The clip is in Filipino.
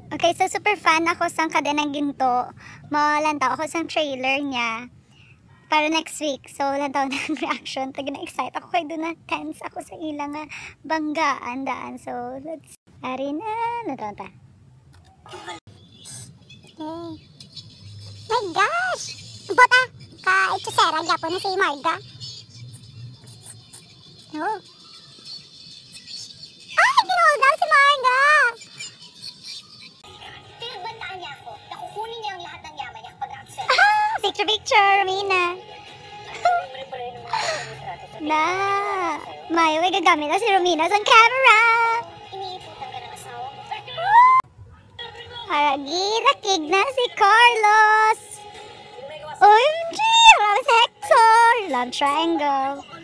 Okay, so super fan ako sa Kadenang Ginto. Malantaw ako sa trailer niya para next week. So, lantaw na ang reaction. Tag na-excite ako kay doon na tense ako sa ilang banggaan daan. So, let's ari na. Natawa ta. Okay. My gosh! Bota! Ka-itsusera gapo na si Marga. Oh. Ay! Kinulga si Marga! Pinagbantaan niya ako. Nakukunin niya ang lahat ng yaman niya kapag absent. Ah! Picture, Romina. Na! Mayo, ay gagamit na si Romina sa camera! Iniiputan ka ng asawa mo. Haragi, nakig na si Carlos! OMG! Love Hector! Love Triangle!